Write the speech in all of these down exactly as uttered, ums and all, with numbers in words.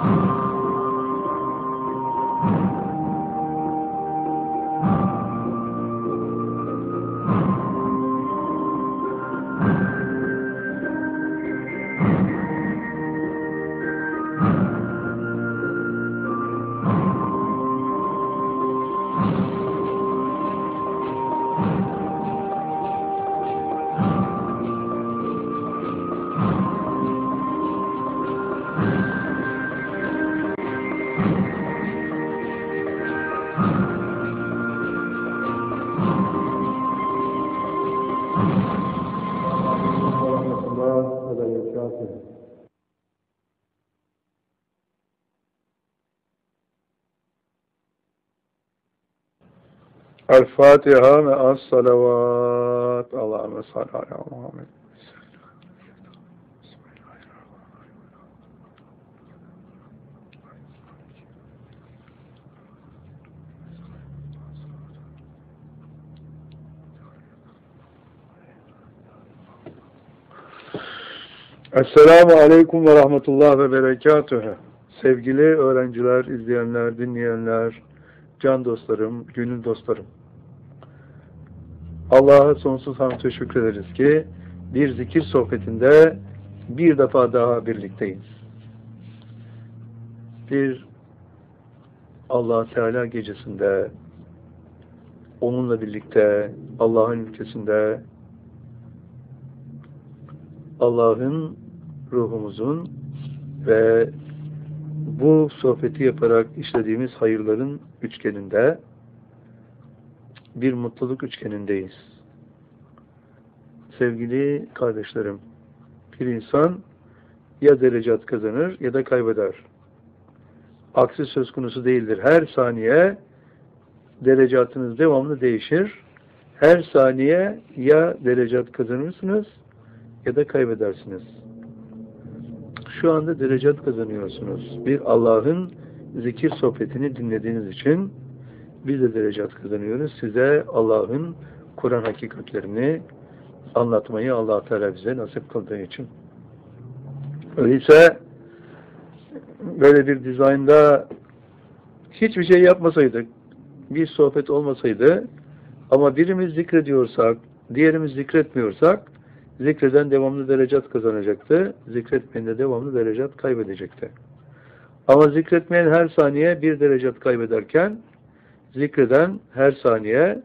El-Fatiha ve as-salavat. Allahümme salli ala Muhammed. Esselamu Aleyküm ve Rahmetullah ve Berekatühü. Sevgili öğrenciler, izleyenler, dinleyenler, can dostlarım, gönül dostlarım. Allah'a sonsuz hamd ve şükrederiz ki bir zikir sohbetinde bir defa daha birlikteyiz. Bir Allah Teala gecesinde onunla birlikte Allah'ın ülkesinde Allah'ın ruhumuzun ve bu sohbeti yaparak işlediğimiz hayırların üçgeninde bir mutluluk üçgenindeyiz. Sevgili kardeşlerim, bir insan ya derecat kazanır ya da kaybeder. Aksi söz konusu değildir. Her saniye derecatınız devamlı değişir. Her saniye ya derecat kazanırsınız ya da kaybedersiniz. Şu anda derecat kazanıyorsunuz. Bir Allah'ın zikir sohbetini dinlediğiniz için biz de derecat kazanıyoruz. Size Allah'ın Kur'an hakikatlerini anlatmayı Allah Teala bize nasip kıldığı için. Öyleyse böyle bir dizaynda hiçbir şey yapmasaydık, bir sohbet olmasaydı ama birimiz zikrediyorsak, diğerimiz zikretmiyorsak zikreden devamlı derecat kazanacaktı. Zikretmeyen de devamlı derecat kaybedecekti. Ama zikretmeyen her saniye bir derecat kaybederken zikreden her saniye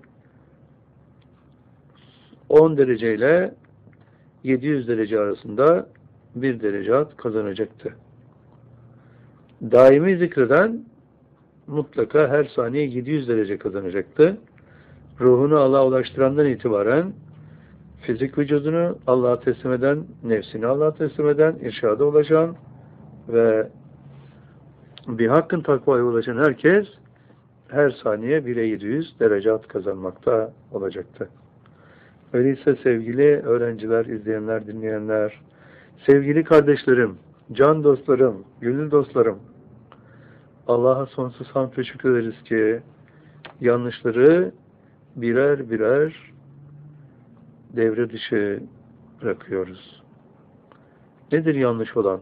on dereceyle yedi yüz derece arasında bir derecat kazanacaktı. Daimi zikreden mutlaka her saniye yedi yüz derece kazanacaktı. Ruhunu Allah'a ulaştırandan itibaren fizik vücudunu Allah'a teslim eden, nefsini Allah'a teslim eden, irşada ulaşan ve bir hakkın takvaya ulaşan herkes her saniye bire yedi yüz derecat kazanmakta olacaktı. Öyleyse sevgili öğrenciler, izleyenler, dinleyenler, sevgili kardeşlerim, can dostlarım, gönül dostlarım, Allah'a sonsuz hamd ve şükür ederiz ki yanlışları birer birer devre dışı bırakıyoruz. Nedir yanlış olan?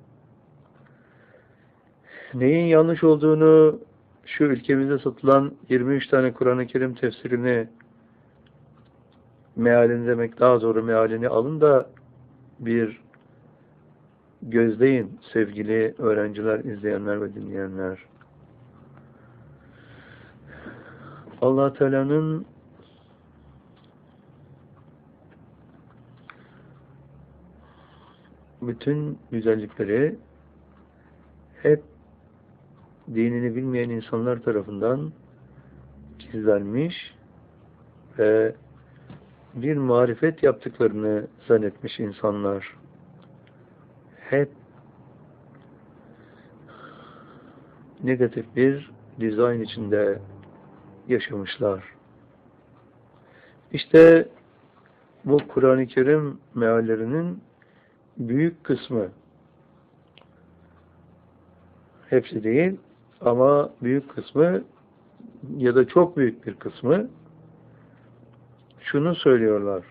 Neyin yanlış olduğunu şu ülkemizde satılan yirmi üç tane Kur'an-ı Kerim tefsirini mealini demek daha doğru mealini alın da bir gözleyin sevgili öğrenciler, izleyenler ve dinleyenler. Allah Teala'nın bütün güzellikleri hep dinini bilmeyen insanlar tarafından gizlenmiş ve bir marifet yaptıklarını zannetmiş insanlar. Hep negatif bir dizayn içinde yaşamışlar. İşte bu Kur'an-ı Kerim meallerinin büyük kısmı, hepsi değil ama büyük kısmı ya da çok büyük bir kısmı şunu söylüyorlar.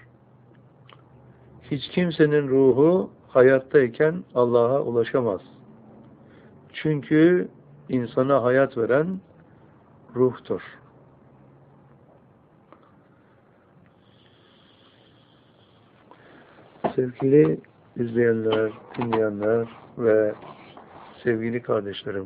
Hiç kimsenin ruhu hayattayken Allah'a ulaşamaz. Çünkü insana hayat veren ruhtur. Sevgili izleyenler, dinleyenler ve sevgili kardeşlerim,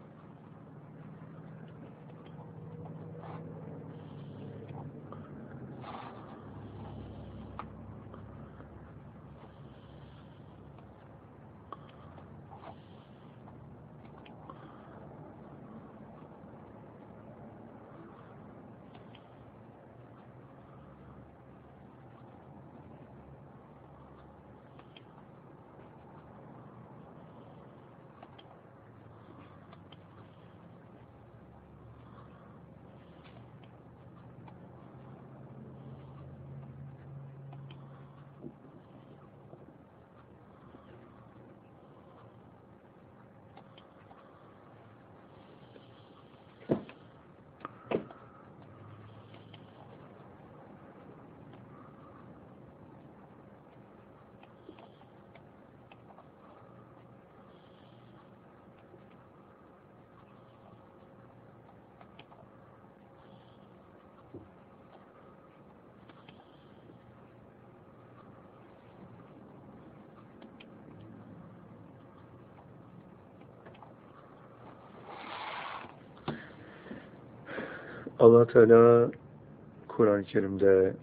Allah Teala Kur'an-ı Kerim'de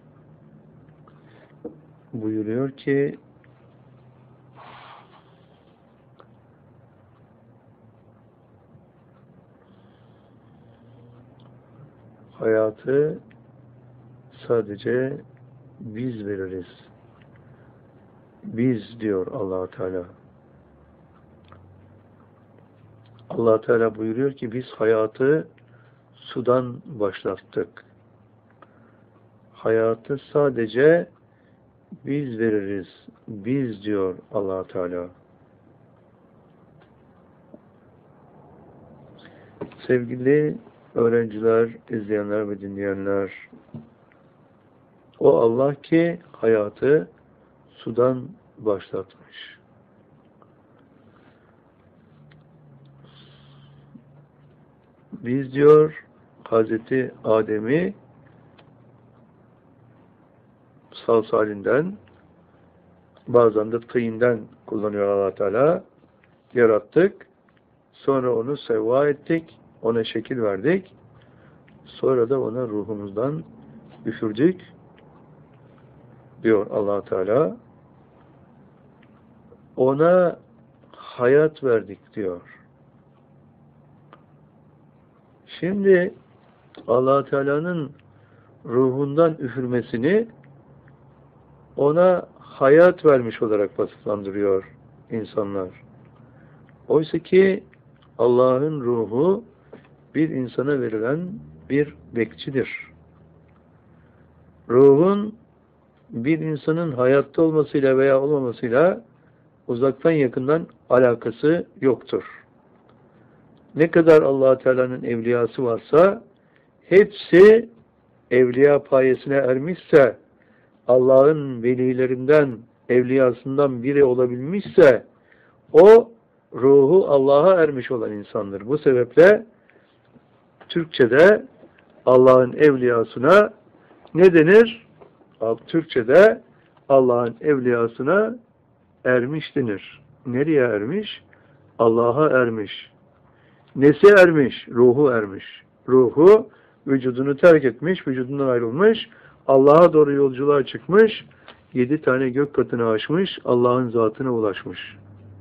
buyuruyor ki hayatı sadece biz veririz. Biz diyor Allah Teala. Allah Teala buyuruyor ki biz hayatı sudan başlattık. Hayatı sadece biz veririz. Biz diyor Allah Teala. Sevgili öğrenciler, izleyenler ve dinleyenler, o Allah ki hayatı sudan başlatmış. Biz diyor Hazreti Adem'i salsalinden, bazen de tıyından kullanıyor Allah Teala, yarattık. Sonra onu sevva ettik, ona şekil verdik. Sonra da ona ruhumuzdan üfürdük diyor Allah Teala. Ona hayat verdik diyor. Şimdi Allah Teala'nın ruhundan üfürmesini ona hayat vermiş olarak vasıflandırıyor insanlar. Oysa ki Allah'ın ruhu bir insana verilen bir bekçidir. Ruhun bir insanın hayatta olmasıyla veya olmamasıyla uzaktan yakından alakası yoktur. Ne kadar Allah Teala'nın evliyası varsa hepsi evliya payesine ermişse, Allah'ın velilerinden, evliyasından biri olabilmişse o ruhu Allah'a ermiş olan insandır. Bu sebeple Türkçe'de Allah'ın evliyasına ne denir? Türkçe'de Allah'ın evliyasına ermiş denir. Nereye ermiş? Allah'a ermiş. Nesi ermiş? Ruhu ermiş. Ruhu vücudunu terk etmiş, vücudundan ayrılmış, Allah'a doğru yolculuğa çıkmış, yedi tane gök katını aşmış, Allah'ın zatına ulaşmış.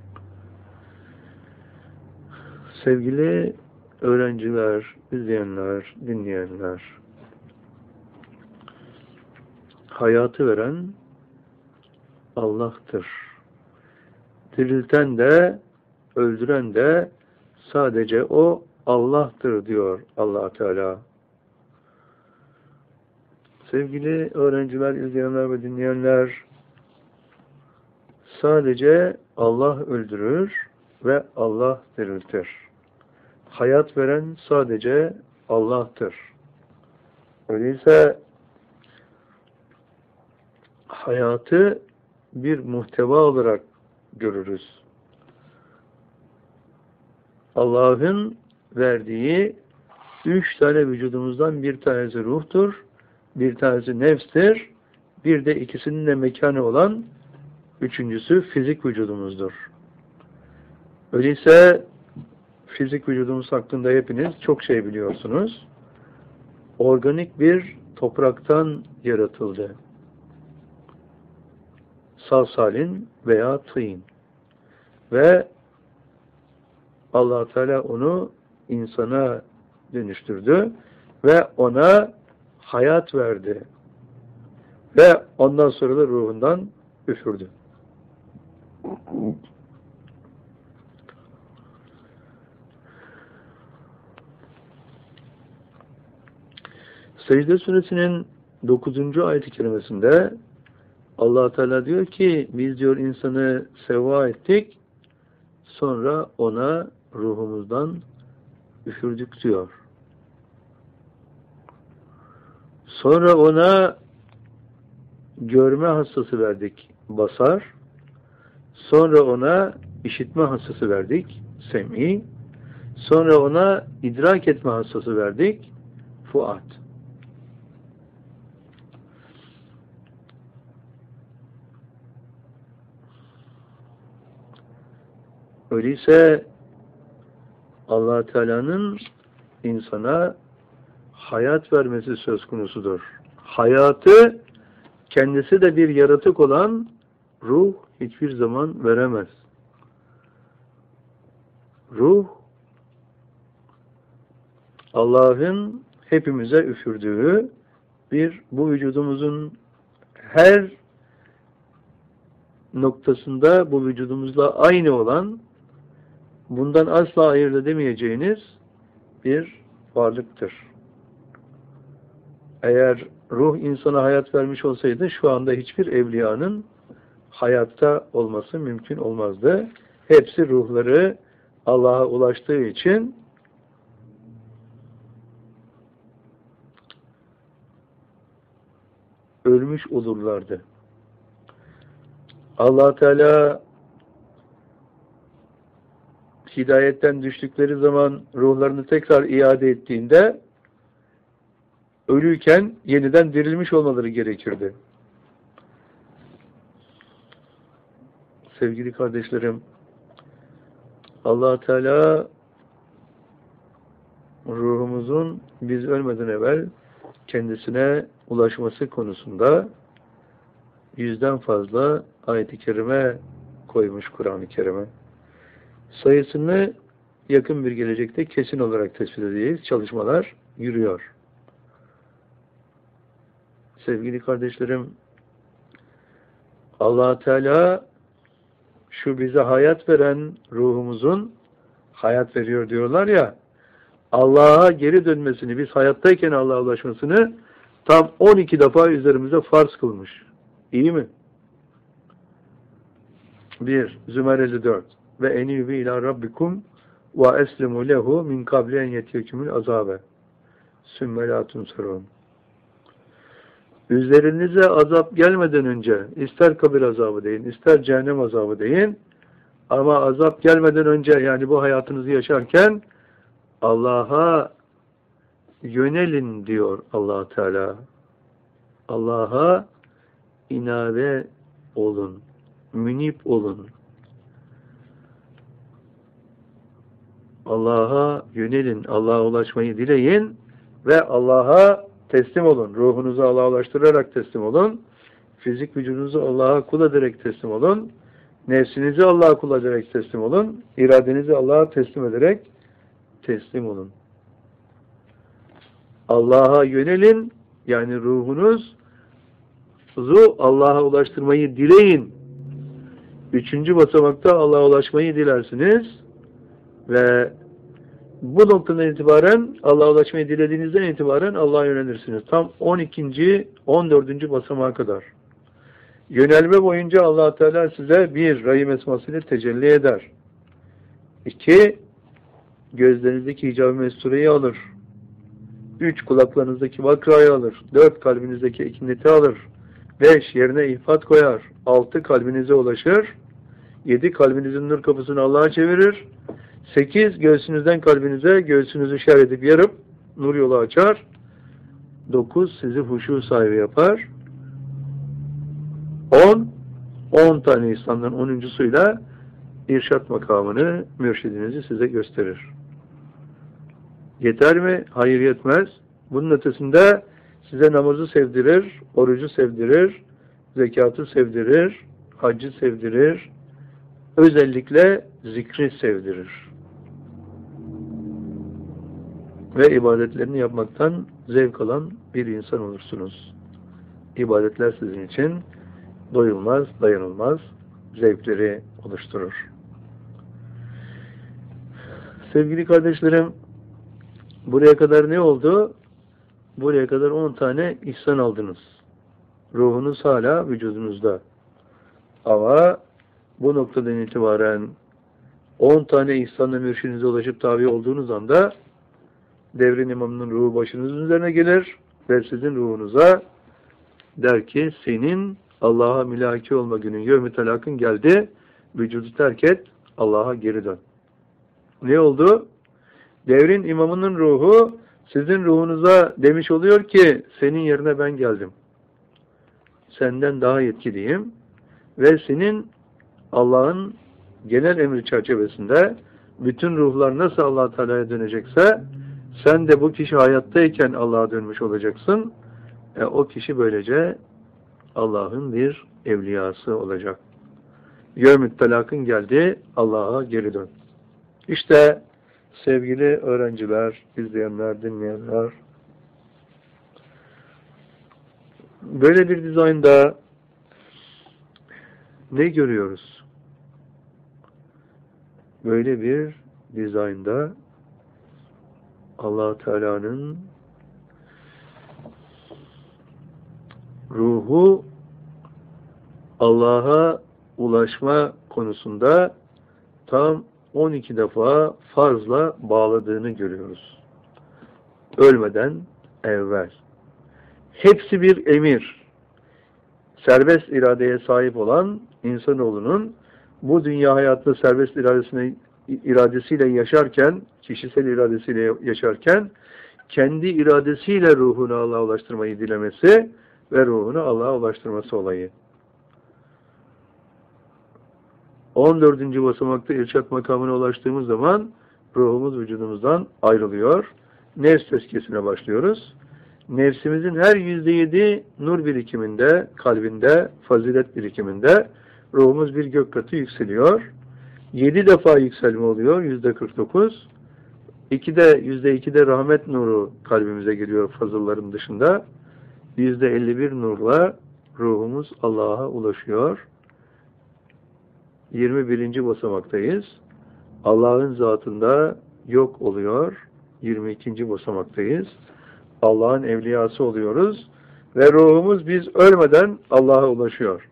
Sevgili öğrenciler, izleyenler, dinleyenler, hayatı veren Allah'tır. Dirilten de, öldüren de sadece o Allah'tır diyor Allah Teala. Sevgili öğrenciler, izleyenler ve dinleyenler, sadece Allah öldürür ve Allah diriltir. Hayat veren sadece Allah'tır. Öyleyse hayatı bir muhteva olarak görürüz. Allah'ın verdiği üç tane vücudumuzdan bir tanesi ruhtur, bir tanesi nefstir, bir de ikisinin de mekanı olan üçüncüsü fizik vücudumuzdur. Öyleyse fizik vücudumuz hakkında hepiniz çok şey biliyorsunuz. Organik bir topraktan yaratıldı. Salsalin veya tıyın. Ve Allah Teala onu insana dönüştürdü ve ona hayat verdi. Ve ondan sonra da ruhundan üfürdü. Secde Suresinin dokuzuncu ayet-i kerimesinde Allah Teala diyor ki biz diyor insanı sevva ettik, sonra ona ruhumuzdan üfürdük diyor. Sonra ona görme hassası verdik, basar. Sonra ona işitme hassası verdik, sem'i. Sonra ona idrak etme hassası verdik, fuat. Öyleyse Allah Teala'nın insana hayat vermesi söz konusudur. Hayatı kendisi de bir yaratık olan ruh hiçbir zaman veremez. Ruh Allah'ın hepimize üfürdüğü bir bu vücudumuzun her noktasında bu vücudumuzla aynı olan, bundan asla ayırt edemeyeceğiniz bir varlıktır. Eğer ruh insana hayat vermiş olsaydı şu anda hiçbir evliyanın hayatta olması mümkün olmazdı. Hepsi ruhları Allah'a ulaştığı için ölmüş olurlardı. Allah Teala hidayetten düştükleri zaman ruhlarını tekrar iade ettiğinde ölüyken yeniden dirilmiş olmaları gerekirdi. Sevgili kardeşlerim, Allah Teala ruhumuzun biz ölmeden evvel kendisine ulaşması konusunda yüzden fazla ayet-i kerime koymuş Kur'an-ı Kerim'e. Sayısını yakın bir gelecekte kesin olarak tespit edeceğiz. Çalışmalar yürüyor. Sevgili kardeşlerim, Allah Teala şu bize hayat veren ruhumuzun hayat veriyor diyorlar ya, Allah'a geri dönmesini, biz hayattayken Allah'a ulaşmasını tam on iki defa üzerimize farz kılmış. İyi mi? bir. Zümer elli dört. Ve enîbî ilâ rabbikum ve eslimu lehu min kabli en yetiyekümül azâbe. Sümme lâ tunsarûn. Üzerinize azap gelmeden önce ister kabir azabı deyin, ister cehennem azabı deyin, ama azap gelmeden önce, yani bu hayatınızı yaşarken Allah'a yönelin diyor Allah Teala. Allah'a inabe olun, münip olun. Allah'a yönelin, Allah'a ulaşmayı dileyin ve Allah'a teslim olun. Ruhunuzu Allah'a ulaştırarak teslim olun. Fizik vücudunuzu Allah'a kul ederek teslim olun. Nefsinizi Allah'a kul ederek teslim olun. İradenizi Allah'a teslim ederek teslim olun. Allah'a yönelin, yani ruhunuzu Allah'a ulaştırmayı dileyin. Üçüncü basamakta Allah'a ulaşmayı dilersiniz ve bu noktadan itibaren Allah'a ulaşmayı dilediğinizden itibaren Allah'a yönelirsiniz. Tam on ikinci on dördüncü basamağa kadar. Yönelme boyunca Allah Teala size bir, Rahim esmasıyla tecelli eder. İki, gözlerinizdeki hicab-ı mestureyi alır. Üç, kulaklarınızdaki vakrayı alır. Dört, kalbinizdeki ekineti alır. Beş, yerine ihfat koyar. Altı, kalbinize ulaşır. Yedi, kalbinizin nur kapısını Allah'a çevirir. Sekiz, göğsünüzden kalbinize, göğsünüzü şer edip yarıp nur yolu açar. Dokuz, sizi huşu sahibi yapar. On, on tane İslam'dan onuncusuyla irşat makamını, mürşidinizi size gösterir. Yeter mi? Hayır, yetmez. Bunun ötesinde size namazı sevdirir, orucu sevdirir, zekatı sevdirir, haccı sevdirir, özellikle zikri sevdirir. Ve ibadetlerini yapmaktan zevk alan bir insan olursunuz. İbadetler sizin için doyulmaz, dayanılmaz zevkleri oluşturur. Sevgili kardeşlerim, buraya kadar ne oldu? Buraya kadar on tane ihsan aldınız. Ruhunuz hala vücudunuzda. Ama bu noktadan itibaren on tane ihsanla mürşidinize ulaşıp tabi olduğunuz anda devrin imamının ruhu başınızın üzerine gelir ve sizin ruhunuza der ki senin Allah'a mülaki olma günün yevmi telakın geldi. Vücudu terk et, Allah'a geri dön. Ne oldu? Devrin imamının ruhu sizin ruhunuza demiş oluyor ki senin yerine ben geldim. Senden daha yetkiliyim ve senin Allah'ın genel emri çerçevesinde bütün ruhlar nasıl Allah Teala'ya dönecekse sen de bu kişi hayattayken Allah'a dönmüş olacaksın. E, o kişi böylece Allah'ın bir evliyası olacak. Yevm-i telakın geldi, Allah'a geri dön. İşte sevgili öğrenciler, izleyenler, dinleyenler, böyle bir dizaynda ne görüyoruz? Böyle bir dizaynda Allah Teala'nın ruhu Allah'a ulaşma konusunda tam on iki defa farzla bağladığını görüyoruz. Ölmeden evvel. Hepsi bir emir. Serbest iradeye sahip olan insanoğlunun bu dünya hayatında serbest iradesine, iradesiyle yaşarken, kişisel iradesiyle yaşarken, kendi iradesiyle ruhunu Allah'a ulaştırmayı dilemesi ve ruhunu Allah'a ulaştırması olayı. on dördüncü basamakta irşat makamına ulaştığımız zaman ruhumuz vücudumuzdan ayrılıyor. Nefs tezkiyesine başlıyoruz. Nefsimizin her yüzde yedi nur birikiminde, kalbinde, fazilet birikiminde ruhumuz bir gök katı yükseliyor. Yedi defa yükselme oluyor, yüzde kırk dokuz. İkide, yüzde ikide rahmet nuru kalbimize giriyor fazılların dışında. Yüzde elli bir nurla ruhumuz Allah'a ulaşıyor. yirmi birinci basamaktayız. Allah'ın zatında yok oluyor. yirmi ikinci basamaktayız. Allah'ın evliyası oluyoruz. Ve ruhumuz biz ölmeden Allah'a ulaşıyor.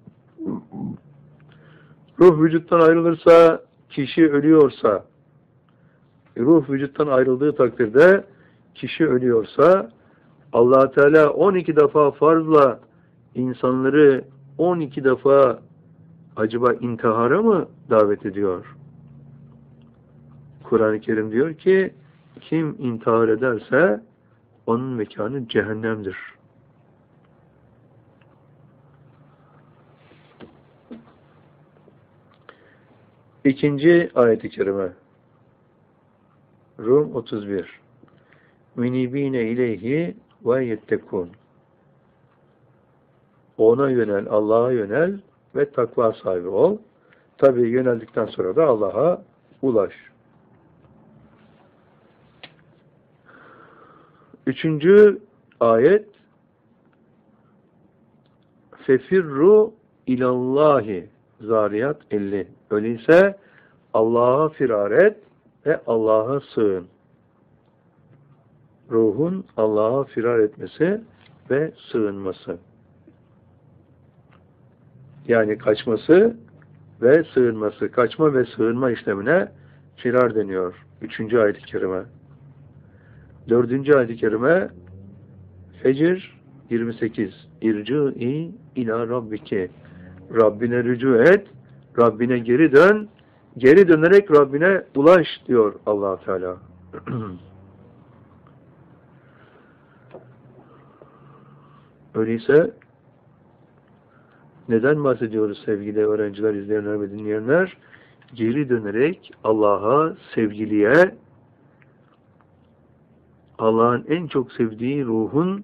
Ruh vücuttan ayrılırsa, kişi ölüyorsa, ruh vücuttan ayrıldığı takdirde kişi ölüyorsa, Allah Teala on iki defa farzla insanları on iki defa acaba intihara mı davet ediyor? Kur'an-ı Kerim diyor ki kim intihar ederse onun mekanı cehennemdir. İkinci ayet-i kerime Rum otuz bir Minibine ileyhi ve yettekun Ona yönel, Allah'a yönel ve takva sahibi ol. Tabi yöneldikten sonra da Allah'a ulaş. Üçüncü ayet Fefirru ilallahi Zariyat elli Öyleyse Allah'a firar et ve Allah'a sığın. Ruhun Allah'a firar etmesi ve sığınması. Yani kaçması ve sığınması. Kaçma ve sığınma işlemine firar deniyor. Üçüncü ayet-i kerime. Dördüncü ayet-i kerime Fecr yirmi sekiz İrci'i ila rabbiki Rabbine rücu et, Rabbine geri dön Geri dönerek Rabbine ulaş diyor Allah Teala. Öyleyse neden bahsediyoruz sevgili öğrenciler, izleyenler ve dinleyenler? Geri dönerek Allah'a, sevgiliye, Allah'ın en çok sevdiği ruhun,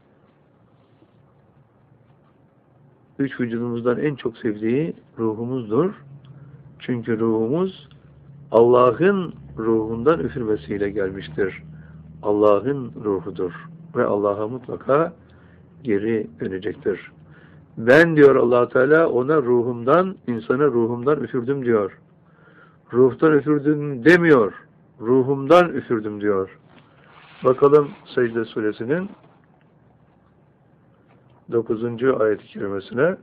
üç vücudumuzdan en çok sevdiği ruhumuzdur. Çünkü ruhumuz Allah'ın ruhundan üfürmesiyle gelmiştir. Allah'ın ruhudur. Ve Allah'a mutlaka geri dönecektir. Ben diyor Allah Teala ona ruhumdan, insana ruhumdan üfürdüm diyor. Ruhtan üfürdüm demiyor. Ruhumdan üfürdüm diyor. Bakalım Secde Suresinin dokuzuncu ayet-i kerimesine.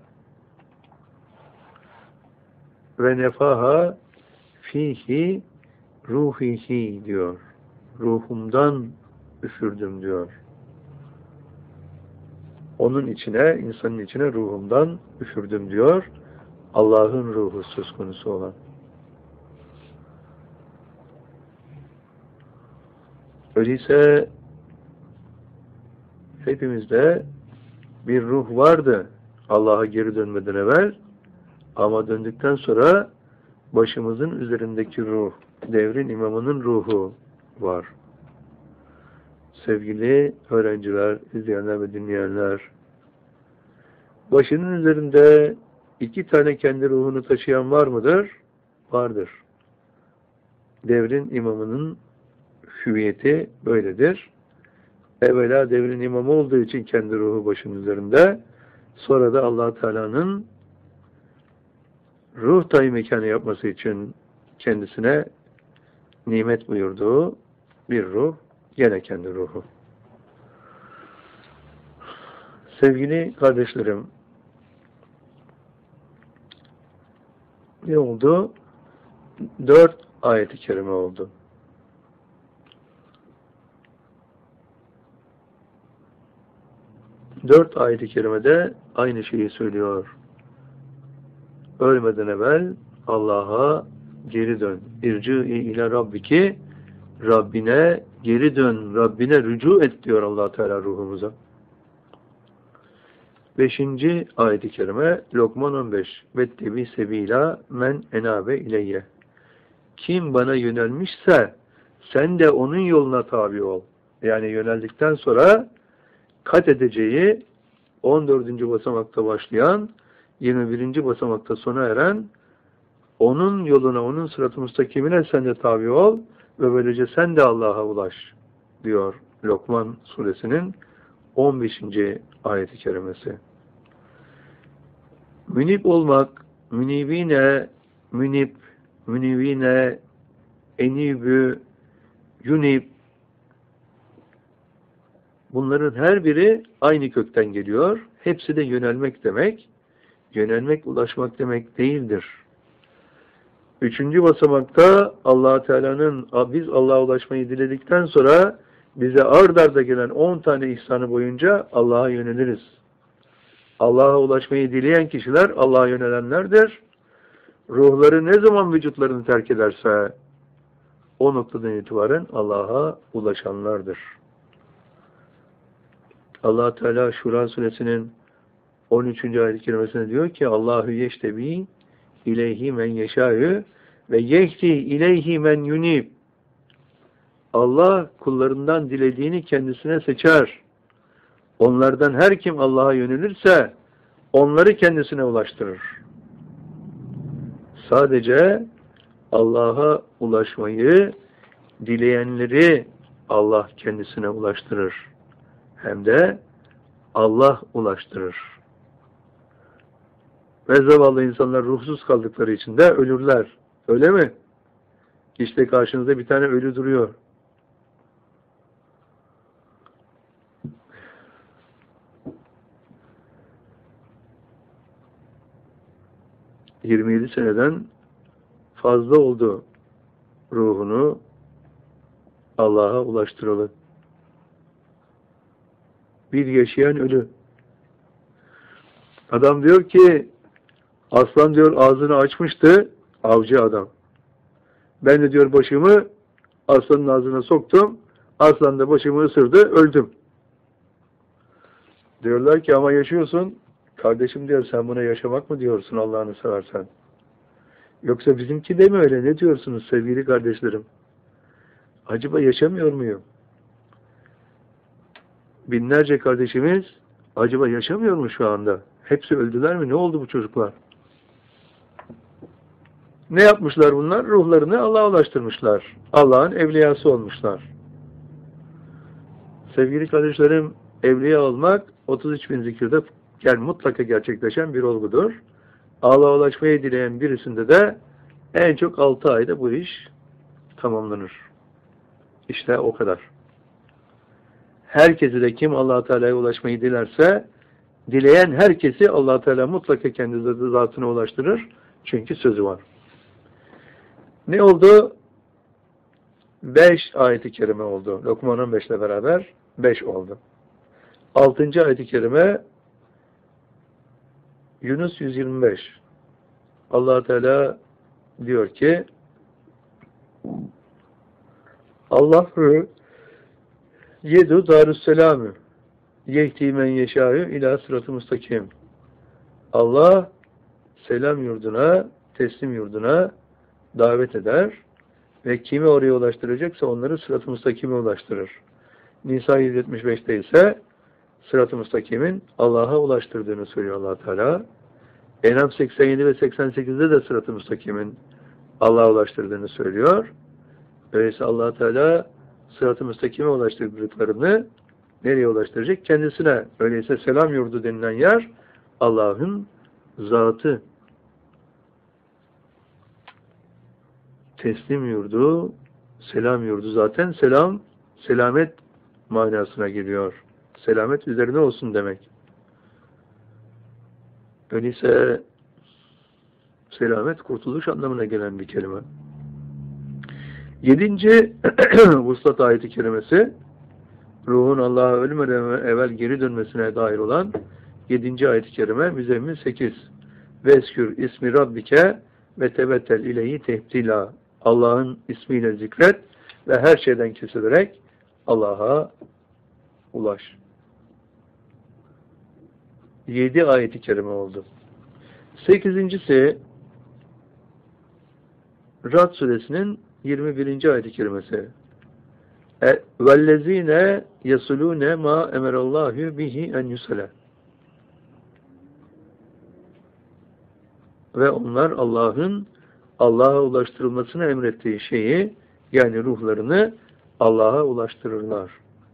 Ve nefaha fihi ruhihi diyor. Ruhumdan üfürdüm diyor. Onun içine, insanın içine ruhumdan üfürdüm diyor. Allah'ın ruhu söz konusu olan. Öyleyse hepimizde bir ruh vardı Allah'a geri dönmeden evvel, ama döndükten sonra başımızın üzerindeki ruh, devrin imamının ruhu var. Sevgili öğrenciler, izleyenler ve dinleyenler, başının üzerinde iki tane kendi ruhunu taşıyan var mıdır? Vardır. Devrin imamının hüviyeti böyledir. Evvela devrin imamı olduğu için kendi ruhu başının üzerinde, sonra da Allah Teala'nın ruh tayin mekanı yapması için kendisine nimet buyurduğu bir ruh, gene kendi ruhu. Sevgili kardeşlerim, ne oldu? Dört ayet-i kerime oldu. Dört ayet-i kerimede aynı şeyi söylüyor. Ölmeden evvel Allah'a geri dön. İrci'i ile Rabbiki, Rabbine geri dön, Rabbine rücu et diyor Allah Teala ruhumuza. Beşinci ayet-i kerime Lokman on beş. Vettebi sebila men enabe ileyye. Kim bana yönelmişse sen de onun yoluna tabi ol. Yani yöneldikten sonra kat edeceği on dördüncü basamakta başlayan, yirmi birinci basamakta sona eren onun yoluna, onun sırat-ı müstakimine sen de tabi ol ve böylece sen de Allah'a ulaş diyor Lokman suresinin on beşinci ayet-i kerimesi. Münib olmak, münibine, münib, münibine, enibü, yunib, bunların her biri aynı kökten geliyor. Hepsi de yönelmek demek. Yönelmek, ulaşmak demek değildir. Üçüncü basamakta Allah Teala'nın, biz Allah'a ulaşmayı diledikten sonra bize ard arda gelen on tane ihsanı boyunca Allah'a yöneliriz. Allah'a ulaşmayı dileyen kişiler Allah'a yönelenlerdir. Ruhları ne zaman vücutlarını terk ederse o noktadan itibaren Allah'a ulaşanlardır. Allah Teala Şura suresinin on üçüncü ayet-i kerimesinde diyor ki Allahu yeştebi ileyhi men yeşâ'ü ve yehdi ileyhi men yunib. Allah kullarından dilediğini kendisine seçer. Onlardan her kim Allah'a yönelirse onları kendisine ulaştırır. Sadece Allah'a ulaşmayı dileyenleri Allah kendisine ulaştırır. Hem de Allah ulaştırır. Ve zavallı insanlar ruhsuz kaldıkları için de ölürler. Öyle mi? İşte karşınızda bir tane ölü duruyor. yirmi yedi seneden fazla oldu ruhunu Allah'a ulaştıralı. Bir yaşayan ölü. Adam diyor ki aslan diyor ağzını açmıştı, avcı adam. Ben de diyor başımı aslanın ağzına soktum. Aslan da başımı ısırdı. Öldüm. Diyorlar ki ama yaşıyorsun. Kardeşim diyor sen buna yaşamak mı diyorsun Allah'ını seversen? Yoksa bizimki de mi öyle? Ne diyorsunuz sevgili kardeşlerim? Acaba yaşamıyor muyum? Binlerce kardeşimiz acaba yaşamıyor mu şu anda? Hepsi öldüler mi? Ne oldu bu çocuklar? Ne yapmışlar bunlar? Ruhlarını Allah'a ulaştırmışlar. Allah'ın evliyası olmuşlar. Sevgili kardeşlerim, evliya olmak otuz üç bin zikirde yani mutlaka gerçekleşen bir olgudur. Allah'a ulaşmayı dileyen birisinde de en çok altı ayda bu iş tamamlanır. İşte o kadar. Herkesi de kim Allah Teala'ya ulaşmayı dilerse, dileyen herkesi Allah Teala mutlaka kendi zatına ulaştırır. Çünkü sözü var. Ne oldu? Beş ayet-i kerime oldu. Lokman on beş ile beraber beş oldu. Altıncı ayet-i kerime Yunus yüz yirmi beş. Allah Teala diyor ki Allahu yedu darüsselamü yehdi men yeşâ'ü ilâ sıratı müstakim. Allah selam yurduna, teslim yurduna davet eder ve kimi oraya ulaştıracaksa onları sırat-ı müstakime ulaştırır. Nisa yüz yetmiş beşte ise sırat-ı müstakimin Allah'a ulaştırdığını söylüyor Allah Teala. En'am seksen yedi ve seksen sekizde de sırat-ı müstakimin Allah'a ulaştırdığını söylüyor. Öyleyse Allah Teala sırat-ı müstakime ulaştırdıklarını nereye ulaştıracak? Kendisine. Öyleyse selam yurdu denilen yer Allah'ın zatı. Teslim yurdu, selam yurdu. Zaten selam, selamet manasına geliyor. Selamet üzerine olsun demek. Öyleyse selamet, kurtuluş anlamına gelen bir kelime. Yedinci Vuslat ayeti kerimesi ruhun Allah'a ölmeden evvel geri dönmesine dair olan yedinci ayet-i kerime Müzzemmil sekiz. Veskür ismi rabbike ve tebettel ileyhi tehtila. Allah'ın ismiyle zikret ve her şeyden kesilerek Allah'a ulaş. Yedi ayet-i kerime oldu. Sekizincisi Ra'd suresinin yirmi birinci ayet-i kerimesi. وَالَّذ۪ينَ يَسُلُونَ مَا اَمَرَ اللّٰهُ بِهِ اَنْ يُسَلَى. Ve onlar Allah'ın Allah'a ulaştırılmasını emrettiği şeyi, yani ruhlarını Allah'a ulaştırırlar.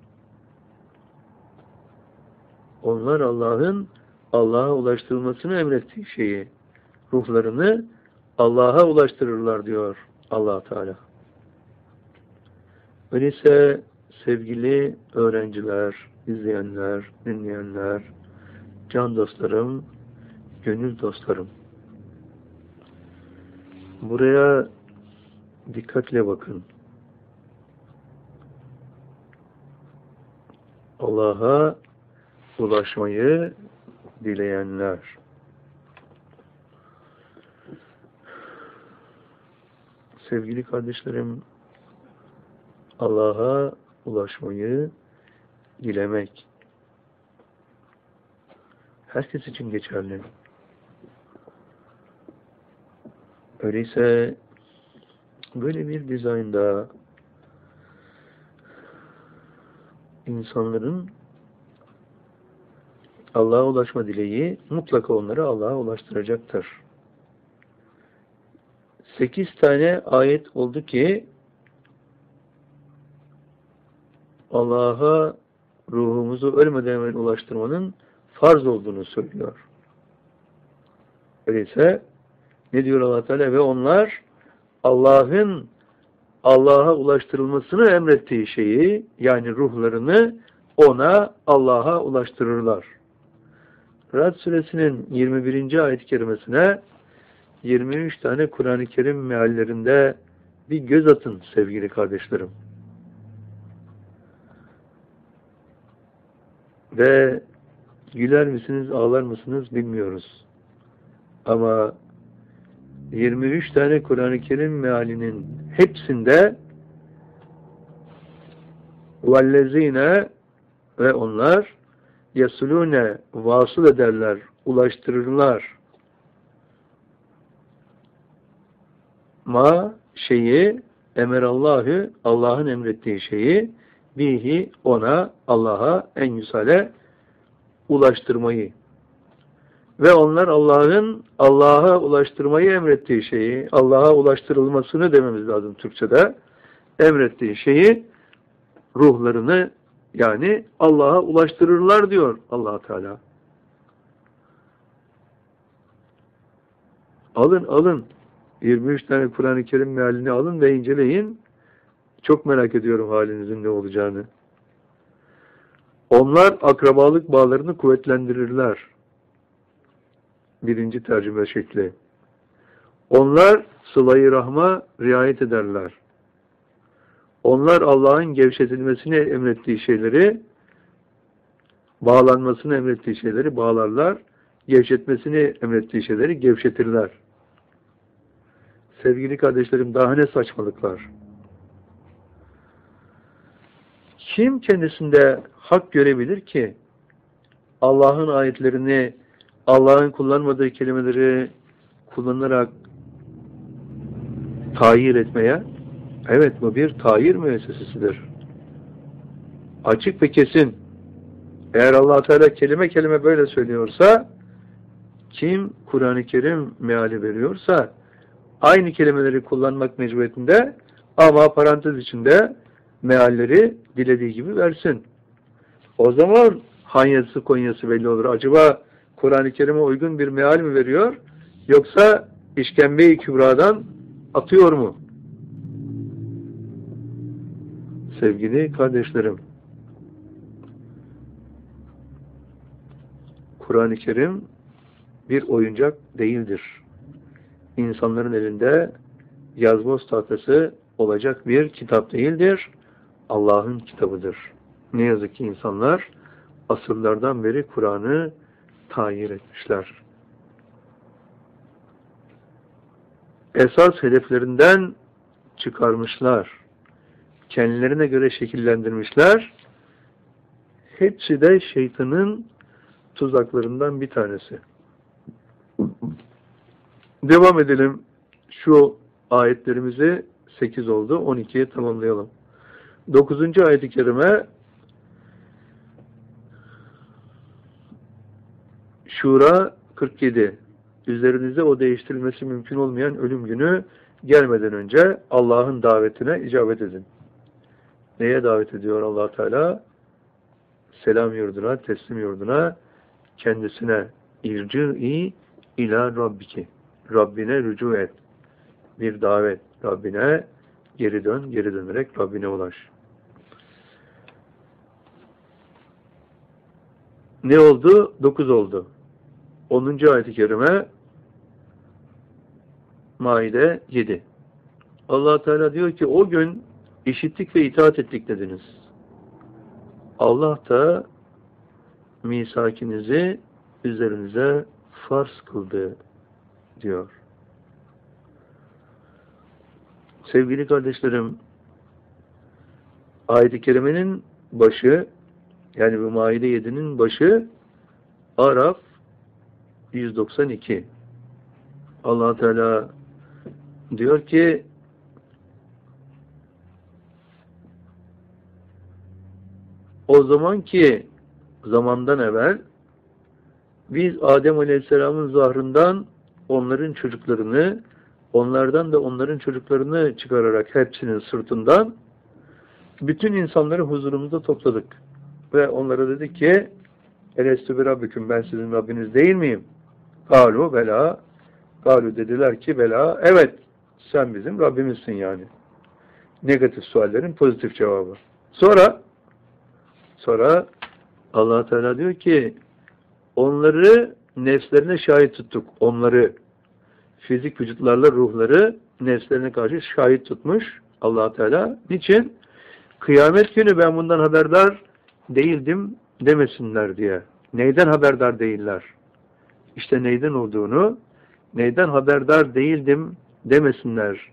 Onlar Allah'ın Allah'a ulaştırılmasını emrettiği şeyi, ruhlarını Allah'a ulaştırırlar diyor Allah Teala. Öyleyse sevgili öğrenciler, izleyenler, dinleyenler, can dostlarım, gönül dostlarım, buraya dikkatle bakın. Allah'a ulaşmayı dileyenler. Sevgili kardeşlerim, Allah'a ulaşmayı dilemek herkes için geçerli. Öyleyse böyle bir dizaynda insanların Allah'a ulaşma dileği mutlaka onları Allah'a ulaştıracaktır. Sekiz tane ayet oldu ki Allah'a ruhumuzu ölmeden evvel ulaştırmanın farz olduğunu söylüyor. Öyleyse ne diyor Allah Teala? Ve onlar Allah'ın Allah'a ulaştırılmasını emrettiği şeyi, yani ruhlarını ona, Allah'a ulaştırırlar. Ra'd suresinin yirmi birinci ayet-i kerimesine yirmi üç tane Kur'an-ı Kerim meallerinde bir göz atın sevgili kardeşlerim. Ve güler misiniz, ağlar mısınız bilmiyoruz. Ama yirmi üç tane Kur'an-ı Kerim mealinin hepsinde vellezine ve onlar yasulune vasıl ederler, ulaştırırlar. Ma şeyi emerallahü Allah'ın emrettiği şeyi bihi ona Allah'a en yüsale ulaştırmayı ve onlar Allah'ın Allah'a ulaştırmayı emrettiği şeyi, Allah'a ulaştırılmasını dememiz lazım Türkçe'de, emrettiği şeyi ruhlarını yani Allah'a ulaştırırlar diyor Allah Teala. Alın alın. yirmi üç tane Kur'an-ı Kerim mealini alın ve inceleyin. Çok merak ediyorum halinizin ne olacağını. Onlar akrabalık bağlarını kuvvetlendirirler. Birinci tercüme şekli. Onlar sıla-i rahma riayet ederler. Onlar Allah'ın gevşetilmesini emrettiği şeyleri, bağlanmasını emrettiği şeyleri bağlarlar, gevşetmesini emrettiği şeyleri gevşetirler. Sevgili kardeşlerim, daha ne saçmalıklar. Kim kendisinde hak görebilir ki Allah'ın ayetlerini, Allah'ın kullanmadığı kelimeleri kullanarak tayir etmeye? Evet, bu bir tayir müessesesidir. Açık ve kesin. Eğer Allah Teala kelime kelime böyle söylüyorsa, kim Kur'an-ı Kerim meali veriyorsa, aynı kelimeleri kullanmak mecburiyetinde ama parantez içinde mealleri dilediği gibi versin. O zaman hanyası konyası belli olur. Acaba Kur'an-ı Kerim'e uygun bir meal mi veriyor? Yoksa işkembe-i kübradan atıyor mu? Sevgili kardeşlerim, Kur'an-ı Kerim bir oyuncak değildir. İnsanların elinde yazboz tahtası olacak bir kitap değildir. Allah'ın kitabıdır. Ne yazık ki insanlar asırlardan beri Kur'an'ı tayir etmişler. Esas hedeflerinden çıkarmışlar. Kendilerine göre şekillendirmişler. Hepsi de şeytanın tuzaklarından bir tanesi. Devam edelim. Şu ayetlerimizi sekiz oldu. on ikiye tamamlayalım. dokuzuncu ayet-i kerime Şura kırk yedi. Üzerinizde o değiştirilmesi mümkün olmayan ölüm günü gelmeden önce Allah'ın davetine icabet edin. Neye davet ediyor Allah Teala? Selam yurduna, teslim yurduna, kendisine irci'i ila rabbiki. Rabbine rücu et. Bir davet. Rabbine geri dön, geri dönerek Rabbine ulaş. Ne oldu? Dokuz oldu. Onuncu ayet-i kerime Maide yedi. Allah Teala diyor ki o gün işittik ve itaat ettik dediniz. Allah da misakinizi üzerinize farz kıldı diyor. Sevgili kardeşlerim, ayet-i kerimenin başı, yani bu Maide yedinin başı Araf yüz doksan iki. Allah Teala diyor ki o zamanki zamandan evvel biz Adem Aleyhisselam'ın zahrından onların çocuklarını, onlardan da onların çocuklarını çıkararak hepsinin sırtından bütün insanları huzurumuzda topladık. Ve onlara dedik ki Elestü bi Rabbiküm, ben sizin Rabbiniz değil miyim? Galu bela. Galu dediler ki bela, evet sen bizim Rabbimizsin yani. Negatif suallerin pozitif cevabı. Sonra sonra Allah Teala diyor ki onları nefslerine şahit tuttuk. Onları fizik vücutlarla ruhları nefslerine karşı şahit tutmuş Allah Teala. Niçin? Kıyamet günü ben bundan haberdar değildim demesinler diye. Neyden haberdar değiller? İşte neyden olduğunu neyden haberdar değildim demesinler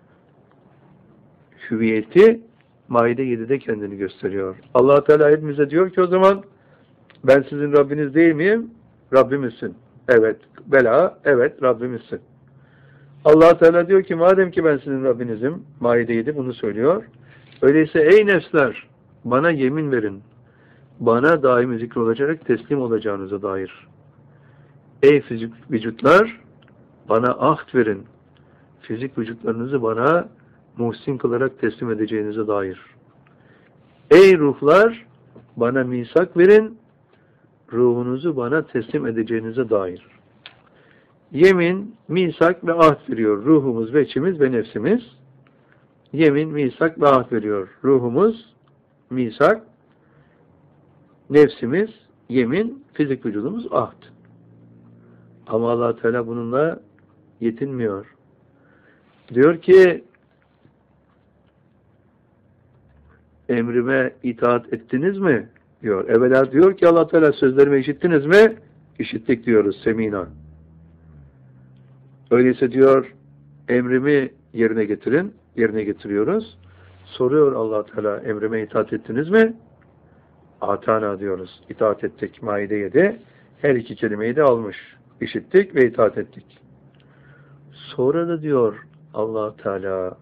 hüviyeti Maide yedide kendini gösteriyor. Allah Teala hepimize diyor ki o zaman ben sizin Rabbiniz değil miyim? Rabbimizsin. Evet. Bela. Evet. Rabbimizsin. Allah Teala diyor ki madem ki ben sizin Rabbinizim, Maide yedi bunu söylüyor. Öyleyse ey nefsler bana yemin verin. Bana daimi zikr olacak teslim olacağınıza dair. Ey fizik vücutlar bana ahd verin. Fizik vücutlarınızı bana muhsin kılarak teslim edeceğinize dair. Ey ruhlar bana misak verin. Ruhunuzu bana teslim edeceğinize dair. Yemin, misak ve ahd veriyor. Ruhumuz ve içimiz ve nefsimiz. Yemin, misak ve ahd veriyor. Ruhumuz, misak, nefsimiz, yemin, fizik vücudumuz, ahd. Ama Allah Teala bununla yetinmiyor. Diyor ki emrime itaat ettiniz mi? Diyor. Evvela diyor ki Allah Teala sözlerimi işittiniz mi? İşittik diyoruz semina. Öyleyse diyor emrimi yerine getirin. Yerine getiriyoruz. Soruyor Allah Teala emrime itaat ettiniz mi? Atana diyoruz. İtaat ettik. Maide yedi. Her iki kelimeyi de almış. İşittik ve itaat ettik. Sonra da diyor Allah Teala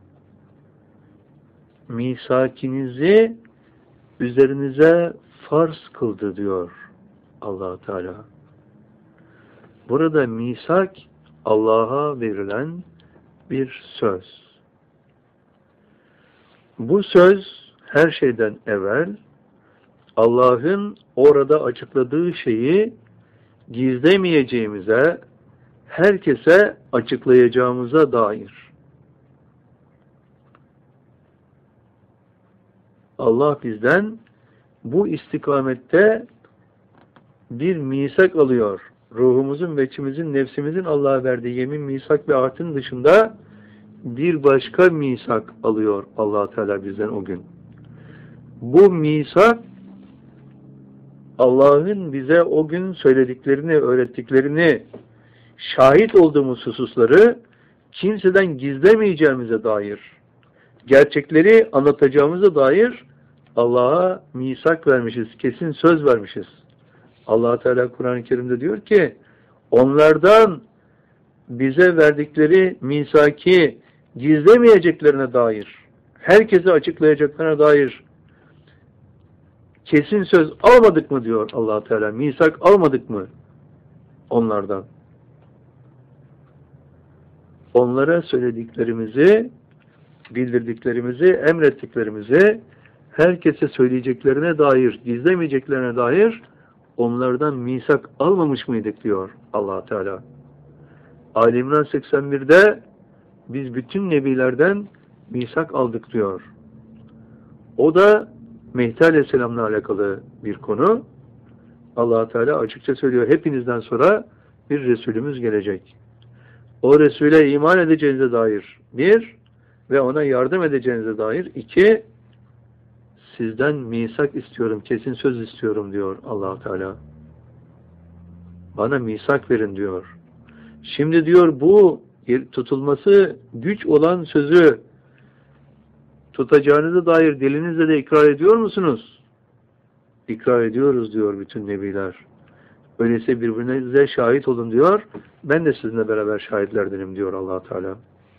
misakinizi üzerinize farz kıldı diyor Allah Teala. Burada misak Allah'a verilen bir söz. Bu söz her şeyden evvel Allah'ın orada açıkladığı şeyi gizlemeyeceğimize, herkese açıklayacağımıza dair. Allah bizden bu istikamette bir misak alıyor. Ruhumuzun ve içimizin, nefsimizin Allah'a verdiği yemin, misak ve ahdin dışında bir başka misak alıyor Allah Teala bizden o gün. Bu misak Allah'ın bize o gün söylediklerini, öğrettiklerini, şahit olduğumuz hususları kimseden gizlemeyeceğimize dair, gerçekleri anlatacağımıza dair Allah'a misak vermişiz, kesin söz vermişiz. Allah Teala Kur'an-ı Kerim'de diyor ki onlardan bize verdikleri misaki gizlemeyeceklerine dair, herkese açıklayacaklarına dair kesin söz almadık mı diyor Allah Teala. Misak almadık mı onlardan? Onlara söylediklerimizi, bildirdiklerimizi, emrettiklerimizi herkese söyleyeceklerine dair, gizlemeyeceklerine dair onlardan misak almamış mıydık diyor Allah Teala. Ali İmran seksen bir'de biz bütün nebilerden misak aldık diyor. O da Mehdi Aleyhisselam'la alakalı bir konu. Allah Teala açıkça söylüyor. Hepinizden sonra bir Resulümüz gelecek. O Resul'e iman edeceğinize dair bir ve ona yardım edeceğinize dair iki, sizden misak istiyorum, kesin söz istiyorum diyor Allah Teala. Bana misak verin diyor. Şimdi diyor bu tutulması güç olan sözü tutacağınıza dair dilinizle de ikrar ediyor musunuz? İkrar ediyoruz diyor bütün nebiler. Öyleyse birbirinize şahit olun diyor. Ben de sizinle beraber şahitlerdenim diyor Allah Teala.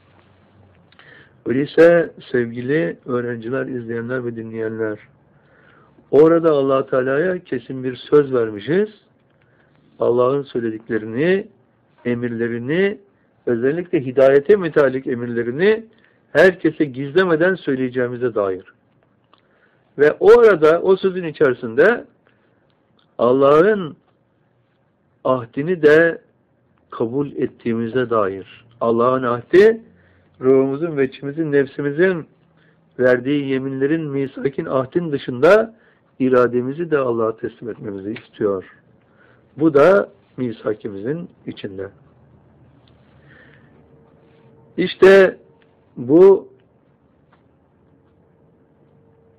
Öyleyse sevgili öğrenciler, izleyenler ve dinleyenler, orada Allah Teala'ya kesin bir söz vermişiz. Allah'ın söylediklerini, emirlerini, özellikle hidayete müteallik emirlerini herkese gizlemeden söyleyeceğimize dair. Ve orada, o sözün içerisinde Allah'ın ahdini de kabul ettiğimize dair. Allah'ın ahdi, ruhumuzun ve içimizin, nefsimizin verdiği yeminlerin, misakin, ahdin dışında irademizi de Allah'a teslim etmemizi istiyor. Bu da misakimizin içinde. İşte bu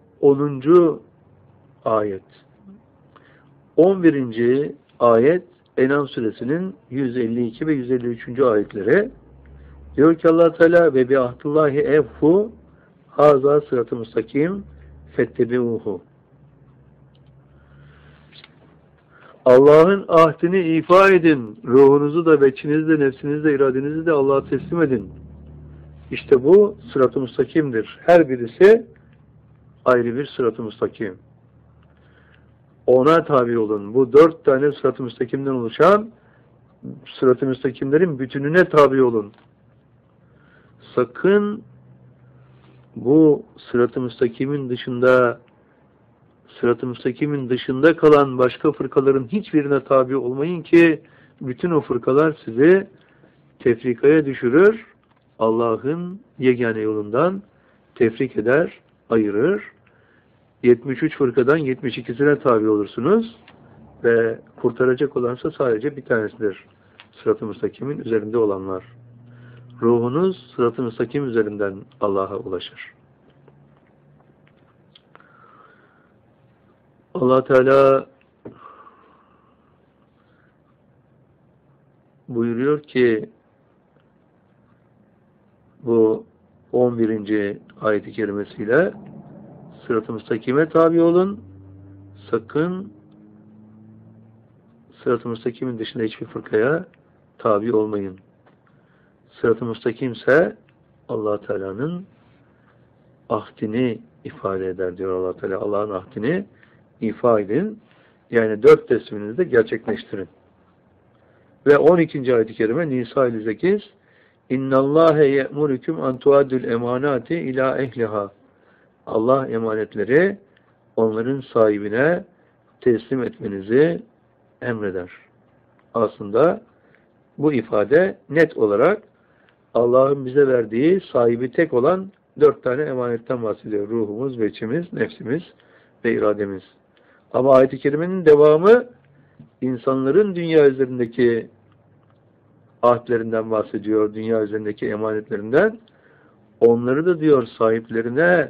onuncu ayet. on birinci ayet En'am suresinin yüz elli iki ve yüz elli üçüncü ayetleri. Diyor ki Allah Teala ve bi ahdullahi evfu haza sırat-ı müstakim fettebi'uhu. Allah'ın ahdini ifa edin. Ruhunuzu da, veçinizi de, nefsinizi de, iradenizi de Allah'a teslim edin. İşte bu sırat-ı müstakimdir. Her birisi ayrı bir sırat-ı müstakim. Ona tabi olun. Bu dört tane sırat-ı müstakimden oluşan sırat-ı müstakimlerin bütününe tabi olun. Sakın bu sırat-ı müstakimin dışında sırat-ı müstakimin dışında kalan başka fırkaların hiçbirine tabi olmayın ki bütün o fırkalar sizi tefrikaya düşürür. Allah'ın yegane yolundan tefrik eder, ayırır. yetmiş üç fırkadan yetmiş ikisine tabi olursunuz ve kurtaracak olansa sadece bir tanesidir. Sırat-ı müstakimin üzerinde olanlar. Ruhunuz sırat-ı müstakim üzerinden Allah'a ulaşır. Allah Teala buyuruyor ki bu on birinci ayet-i kerimesiyle sırat-ı müstakime tabi olun. Sakın sırat-ı müstakimin dışında hiçbir fırkaya tabi olmayın. Sırat-ı müstakimse Allah Teala'nın ahdini ifade eder diyor Allah Teala. Allah'ın ahdini ifade edin. Yani dört tesliminizi de gerçekleştirin. Ve on ikinci ayet-i kerime Nisa elli sekiz İnnallâhe ye'murüküm an tuaddül emanati ila ehliha. Allah emanetleri onların sahibine teslim etmenizi emreder. Aslında bu ifade net olarak Allah'ın bize verdiği sahibi tek olan dört tane emanetten bahsediyor. Ruhumuz, veçimiz, nefsimiz ve irademiz. Ama ayet-i kerimenin devamı insanların dünya üzerindeki ahdlerinden bahsediyor. Dünya üzerindeki emanetlerinden. Onları da diyor sahiplerine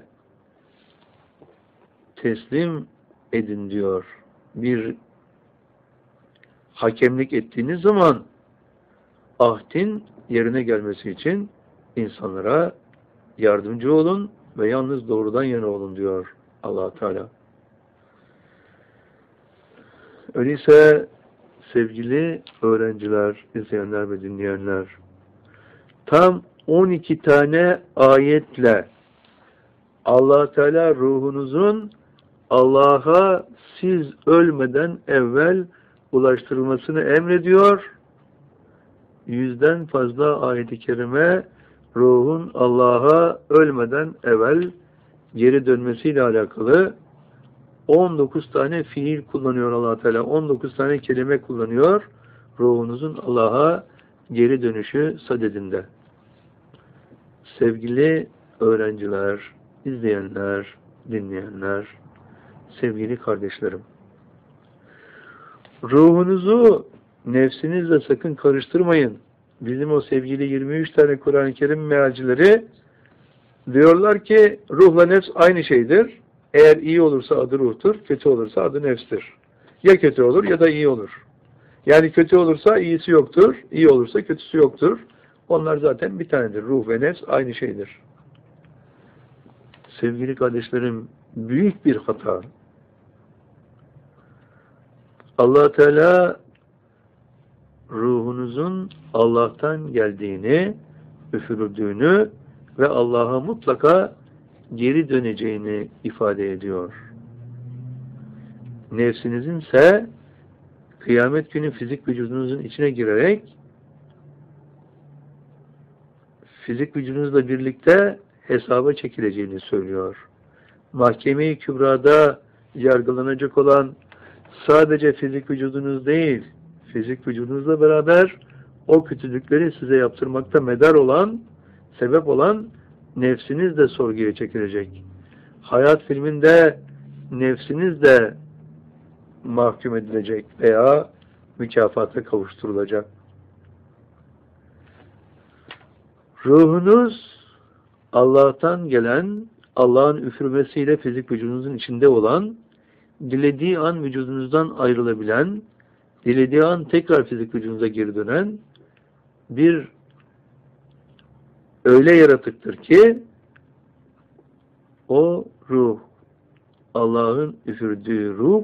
teslim edin diyor. Bir hakemlik ettiğiniz zaman ahdin yerine gelmesi için insanlara yardımcı olun ve yalnız doğrudan yana olun diyor Allah Teala. Öyleyse sevgili öğrenciler, izleyenler ve dinleyenler, tam on iki tane ayetle Allah Teala ruhunuzun Allah'a siz ölmeden evvel ulaştırılmasını emrediyor. Yüzden fazla ayet-i kerime ruhun Allah'a ölmeden evvel geri dönmesiyle alakalı on dokuz tane fiil kullanıyor Allah Teala. on dokuz tane kelime kullanıyor. Ruhunuzun Allah'a geri dönüşü sadedinde. Sevgili öğrenciler, izleyenler, dinleyenler, sevgili kardeşlerim. Ruhunuzu nefsinizle sakın karıştırmayın. Bizim o sevgili yirmi üç tane Kur'an-ı Kerim mealcileri diyorlar ki ruhla nefs aynı şeydir. Eğer iyi olursa adı ruhtur, kötü olursa adı nefstir. Ya kötü olur ya da iyi olur. Yani kötü olursa iyisi yoktur, iyi olursa kötüsü yoktur. Onlar zaten bir tanedir. Ruh ve nefs aynı şeydir. Sevgili kardeşlerim, büyük bir hata. Allah Teala ruhunuzun Allah'tan geldiğini, üfürüldüğünü ve Allah'a mutlaka geri döneceğini ifade ediyor. Nefsinizin ise kıyamet günü fizik vücudunuzun içine girerek fizik vücudunuzla birlikte hesaba çekileceğini söylüyor. Mahkeme-i Kübra'da yargılanacak olan sadece fizik vücudunuz değil, fizik vücudunuzla beraber o kötülükleri size yaptırmakta medar olan, sebep olan nefsiniz de sorguya çekilecek. Hayat filminde nefsiniz de mahkum edilecek veya mükafata kavuşturulacak. Ruhunuz Allah'tan gelen, Allah'ın üfürmesiyle fizik vücudunuzun içinde olan, dilediği an vücudunuzdan ayrılabilen, dilediği an tekrar fizik vücudunuza geri dönen bir öyle yaratıktır ki o ruh, Allah'ın üfürdüğü ruh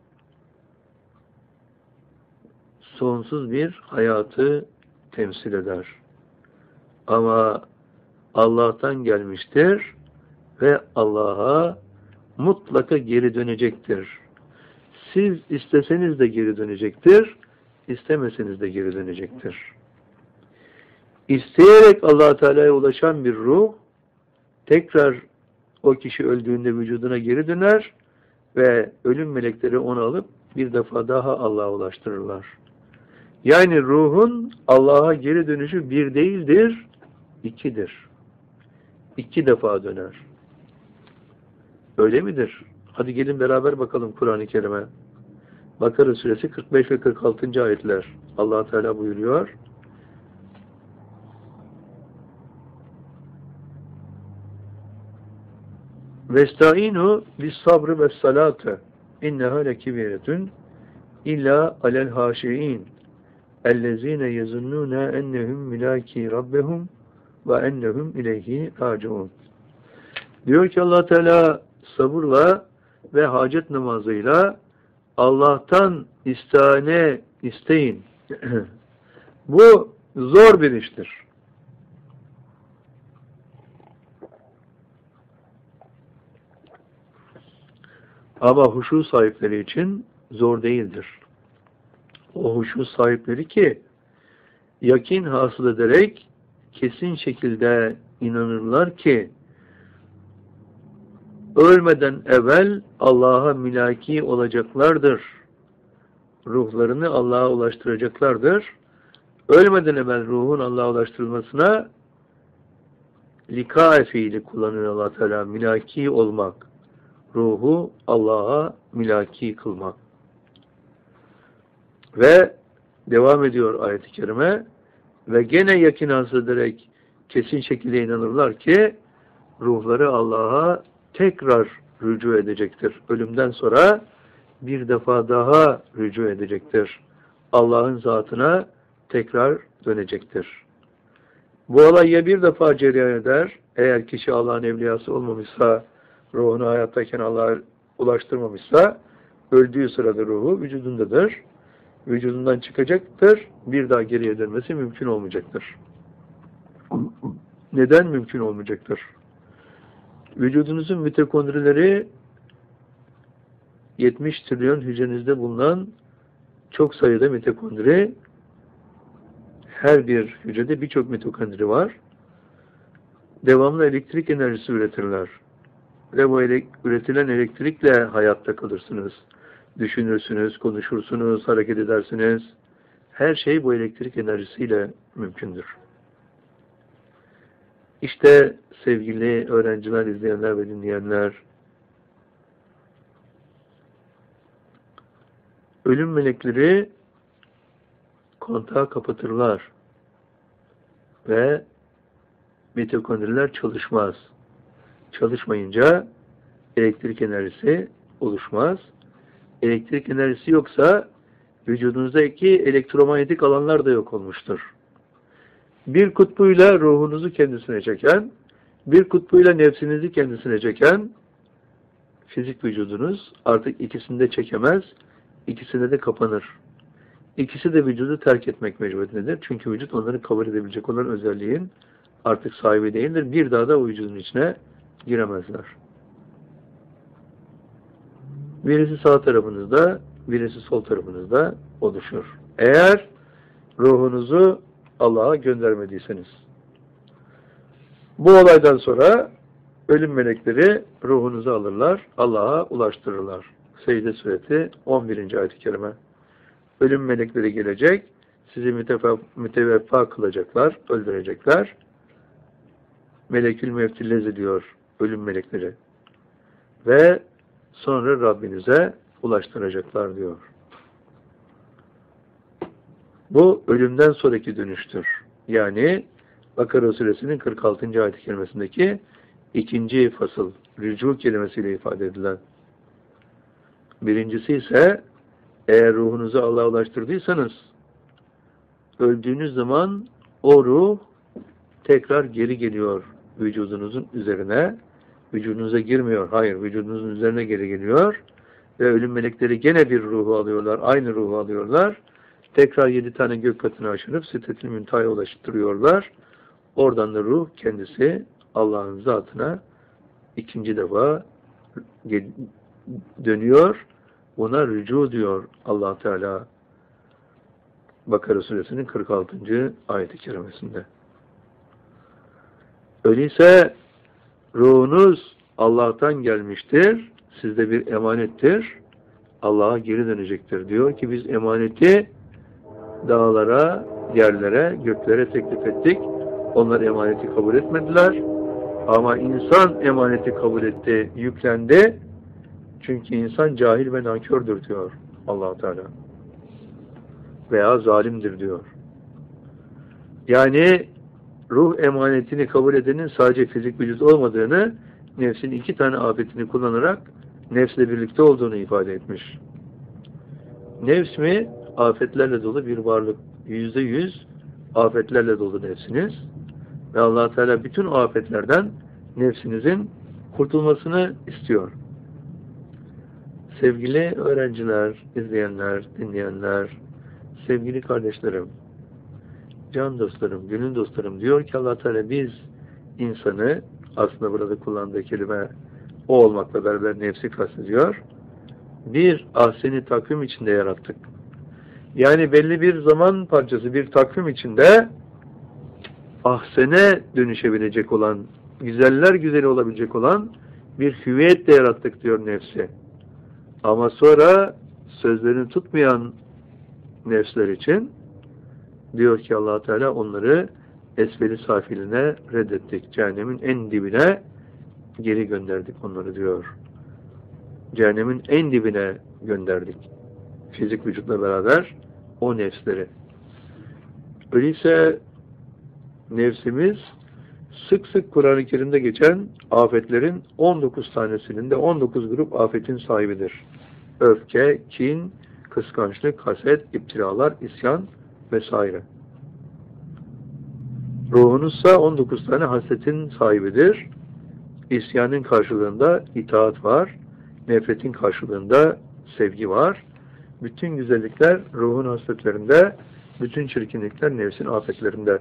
sonsuz bir hayatı temsil eder. Ama Allah'tan gelmiştir ve Allah'a mutlaka geri dönecektir. Siz isteseniz de geri dönecektir, istemeseniz de geri dönecektir. İsteyerek Allah Teala'ya ulaşan bir ruh tekrar o kişi öldüğünde vücuduna geri döner ve ölüm melekleri onu alıp bir defa daha Allah'a ulaştırırlar. Yani ruhun Allah'a geri dönüşü bir değildir, ikidir. İki defa döner. Öyle midir? Hadi gelin beraber bakalım Kur'an-ı Kerim'e. Bakara suresi kırk beş ve kırk altıncı ayetler. Allah Teala buyuruyor. Vestaînû bis-sabrı ve's-salâte inneha lekibîretun illa alel hâşi'în ellezîne yezunnûne ennehum milâkî rabbehum ve ennehum ileyhi râciûn. Diyor ki Allah Teala sabırla ve hacet namazıyla Allah'tan istihane isteyin. Bu zor bir iştir. Ama huşu sahipleri için zor değildir. O huşu sahipleri ki yakin hasıl ederek kesin şekilde inanırlar ki ölmeden evvel Allah'a milaki olacaklardır. Ruhlarını Allah'a ulaştıracaklardır. Ölmeden evvel ruhun Allah'a ulaştırılmasına lika fiili kullanıyor Allah Teala. Milaki olmak. Ruhu Allah'a milaki kılmak. Ve devam ediyor ayet-i kerime. Ve gene yakin hasıl ederek kesin şekilde inanırlar ki ruhları Allah'a tekrar rücu edecektir. Ölümden sonra bir defa daha rücu edecektir. Allah'ın zatına tekrar dönecektir. Bu olay ya bir defa cereyan eder, eğer kişi Allah'ın evliyası olmamışsa, ruhunu hayattayken Allah'a ulaştırmamışsa, öldüğü sırada ruhu vücudundadır. Vücudundan çıkacaktır, bir daha geriye dönmesi mümkün olmayacaktır. Neden mümkün olmayacaktır? Vücudunuzun mitokondrileri yetmiş trilyon hücrenizde bulunan çok sayıda mitokondri, her bir hücrede birçok mitokondri var. Devamlı elektrik enerjisi üretirler. Ve bu elek üretilen elektrikle hayatta kalırsınız. Düşünürsünüz, konuşursunuz, hareket edersiniz. Her şey bu elektrik enerjisiyle mümkündür. İşte sevgili öğrenciler, izleyenler ve dinleyenler, ölüm melekleri kontağı kapatırlar ve mitokondriler çalışmaz. Çalışmayınca elektrik enerjisi oluşmaz. Elektrik enerjisi yoksa vücudunuzdaki elektromanyetik alanlar da yok olmuştur. Bir kutbuyla ruhunuzu kendisine çeken, bir kutbuyla nefsinizi kendisine çeken fizik vücudunuz artık ikisini de çekemez, ikisine de kapanır. İkisi de vücudu terk etmek mecburiyetindedir. Çünkü vücut onları kabul edebilecek olan özelliğin artık sahibi değildir. Bir daha da o vücudun içine giremezler. Birisi sağ tarafınızda, birisi sol tarafınızda oluşur. Eğer ruhunuzu Allah'a göndermediyseniz. Bu olaydan sonra ölüm melekleri ruhunuzu alırlar, Allah'a ulaştırırlar. Secde suresi on birinci ayet-i kerime. Ölüm melekleri gelecek, sizi müteveffa kılacaklar, öldürecekler. Melekül mevti lezediyor ölüm melekleri. Ve sonra Rabbinize ulaştıracaklar diyor. Bu ölümden sonraki dönüştür. Yani Bakara suresinin kırk altıncı ayet-i kerimesindeki ikinci fasıl, rücu kelimesiyle ifade edilen. Birincisi ise Eğer ruhunuzu Allah'a ulaştırdıysanız, öldüğünüz zaman o ruh tekrar geri geliyor vücudunuzun üzerine. Vücudunuza girmiyor. Hayır, vücudunuzun üzerine geri geliyor. Ve ölüm melekleri gene bir ruhu alıyorlar. Aynı ruhu alıyorlar. Tekrar yedi tane gök katını aşırıp Sidret-i Münteha'ya ulaştırıyorlar. Oradan da ruh kendisi Allah'ın zatına ikinci defa dönüyor. Buna rücu diyor Allah Teala Bakara suresinin kırk altıncı ayet-i kerimesinde. Öyleyse ruhunuz Allah'tan gelmiştir. Sizde bir emanettir. Allah'a geri dönecektir. Diyor ki biz emaneti dağlara, yerlere, göklere teklif ettik. Onlar emaneti kabul etmediler. Ama insan emaneti kabul etti, yüklendi. Çünkü insan cahil ve nankördür diyor Allah Teala. Veya zalimdir diyor. Yani ruh emanetini kabul edenin sadece fizik vücut olmadığını, nefsin iki tane afetini kullanarak nefsle birlikte olduğunu ifade etmiş. Nefs mi? Afetlerle dolu bir varlık. Yüzde yüz afetlerle dolu nefsiniz. Ve Allah Teala bütün afetlerden nefsinizin kurtulmasını istiyor. Sevgili öğrenciler, izleyenler, dinleyenler, sevgili kardeşlerim, can dostlarım, gönül dostlarım, diyor ki Allah Teala biz insanı, aslında burada kullandığı kelime o olmakla beraber nefsi kastediyor, bir ahseni takvim içinde yarattık. Yani belli bir zaman parçası, bir takvim içinde ahsene dönüşebilecek olan, güzeller güzeli olabilecek olan bir hüviyetle yarattık diyor nefsi. Ama sonra sözlerini tutmayan nefsler için diyor ki Allah Teala onları esfeli safiline reddettik. Cehennemin en dibine geri gönderdik onları diyor. Cehennemin en dibine gönderdik. Fizik vücutla beraber o nefsleri. Öyleyse nefsimiz sık sık Kur'an-ı Kerim'de geçen afetlerin on dokuz tanesinin de on dokuz grup afetin sahibidir. Öfke, kin, kıskançlık, haset, iptiralar, isyan vesaire. Ruhunuzsa on dokuz tane hasetin sahibidir. İsyanın karşılığında itaat var. Nefretin karşılığında sevgi var. Bütün güzellikler ruhun hasletlerinde, bütün çirkinlikler nefsin afetlerinde.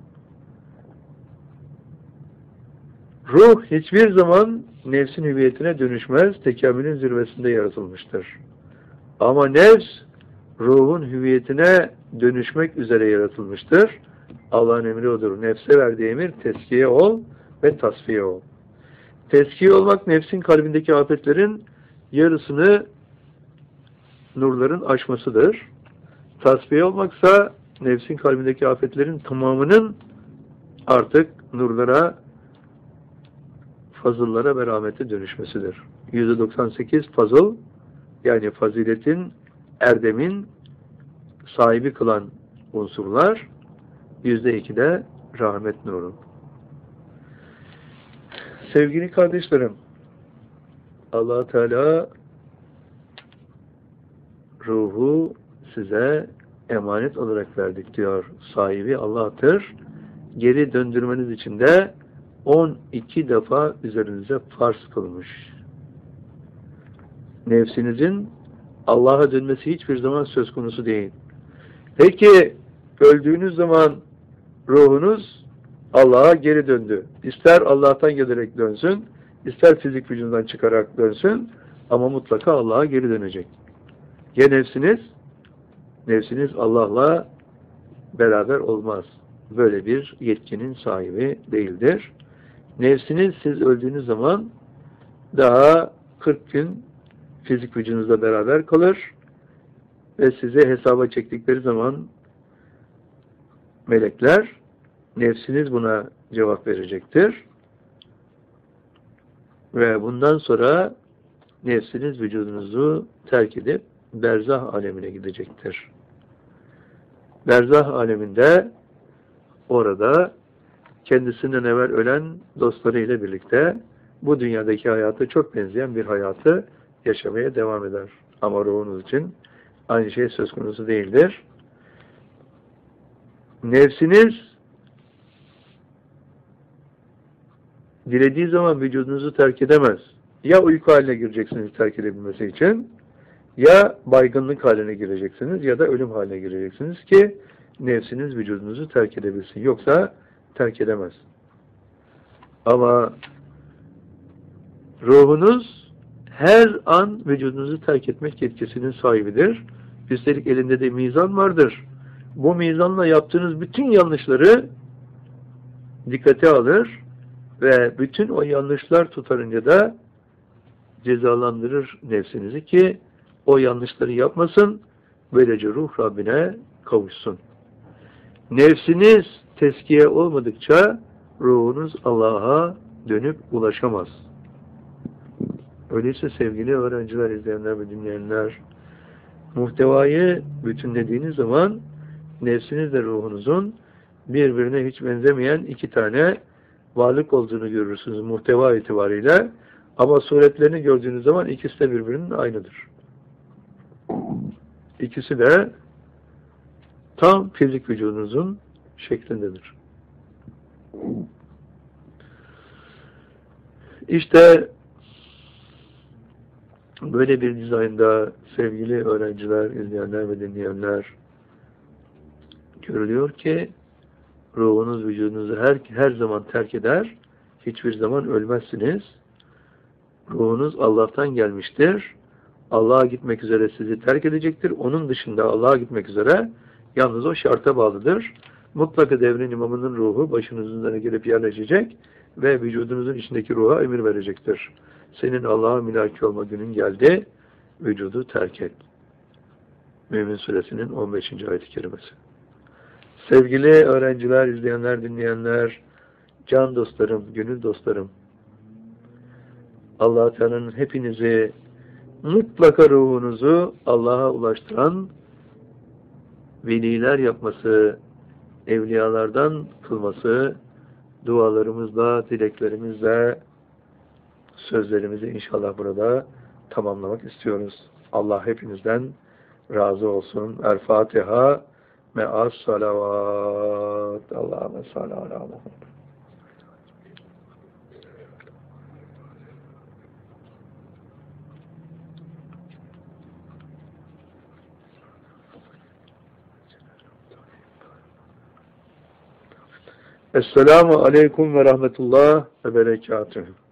Ruh hiçbir zaman nefsin hüviyetine dönüşmez, tekamülün zirvesinde yaratılmıştır. Ama nefs, ruhun hüviyetine dönüşmek üzere yaratılmıştır. Allah'ın emri odur. Nefse verdiği emir, teskiye ol ve tasfiye ol. Teskiye olmak, nefsin kalbindeki afetlerin yarısını nurların aşmasıdır. Tasfiye olmaksa, nefsin kalbindeki afetlerin tamamının artık nurlara, fazıllara ve rahmete dönüşmesidir. yüzde doksan sekiz fazıl, yani faziletin, erdemin sahibi kılan unsurlar, yüzde iki de rahmet nuru. Sevgili kardeşlerim, Allah Teala ruhu size emanet olarak verdik diyor. Sahibi Allah'tır. Geri döndürmeniz için de on iki defa üzerinize farz kılmış. Nefsinizin Allah'a dönmesi hiçbir zaman söz konusu değil. Peki öldüğünüz zaman ruhunuz Allah'a geri döndü. İster Allah'tan gelerek dönsün, ister fizik vücudundan çıkarak dönsün, ama mutlaka Allah'a geri dönecek. Ya nefsiniz? Nefsiniz Allah'la beraber olmaz. Böyle bir yetkinin sahibi değildir. Nefsiniz siz öldüğünüz zaman daha kırk gün fizik vücudunuzla beraber kalır ve size hesaba çektikleri zaman melekler, nefsiniz buna cevap verecektir. Ve bundan sonra nefsiniz vücudunuzu terk edip berzah alemine gidecektir. Berzah aleminde orada kendisinden evvel ölen dostlarıyla birlikte bu dünyadaki hayatı çok benzeyen bir hayatı yaşamaya devam eder. Ama ruhunuz için aynı şey söz konusu değildir. Nefsiniz dilediği zaman vücudunuzu terk edemez. Ya uyku haline gireceksiniz terk edebilmesi için, ya baygınlık haline gireceksiniz ya da ölüm haline gireceksiniz ki nefsiniz vücudunuzu terk edebilsin. Yoksa terk edemez. Ama ruhunuz her an vücudunuzu terk etmek yetkisinin sahibidir. Üstelik elinde de mizan vardır. Bu mizanla yaptığınız bütün yanlışları dikkate alır ve bütün o yanlışlar tutarınca da cezalandırır nefsinizi ki o yanlışları yapmasın, böylece ruh Rabbine kavuşsun. Nefsiniz teskiye olmadıkça ruhunuz Allah'a dönüp ulaşamaz. Öyleyse sevgili öğrenciler, izleyenler ve dinleyenler, muhtevayı bütünlediğiniz zaman nefsinizle ruhunuzun birbirine hiç benzemeyen iki tane varlık olduğunu görürsünüz muhteva itibariyle. Ama suretlerini gördüğünüz zaman ikisi de birbirinin aynıdır. İkisi de tam fizik vücudunuzun şeklindedir. İşte böyle bir dizaynda sevgili öğrenciler, izleyenler ve dinleyenler, görülüyor ki ruhunuz vücudunuzu her, her zaman terk eder, hiçbir zaman ölmezsiniz. Ruhunuz Allah'tan gelmiştir. Allah'a gitmek üzere sizi terk edecektir. Onun dışında Allah'a gitmek üzere yalnız o şarta bağlıdır. Mutlaka devrin imamının ruhu başınızın üzerine gelip yerleşecek ve vücudunuzun içindeki ruha emir verecektir. Senin Allah'a mülaki olma günün geldi, vücudu terk et. Mümin Suresinin on beşinci ayet-i kerimesi. Sevgili öğrenciler, izleyenler, dinleyenler, can dostlarım, gönül dostlarım, Allah-u Teala'nın hepinizi mutlaka ruhunuzu Allah'a ulaştıran veliler yapması, evliyalardan kılması, dualarımızla, dileklerimizle, sözlerimizi inşallah burada tamamlamak istiyoruz. Allah hepinizden razı olsun. El Fatiha me'as salavat. Allahümme salli ala Muhammed. Esselamu aleyküm ve rahmetullah ve berekatuhu.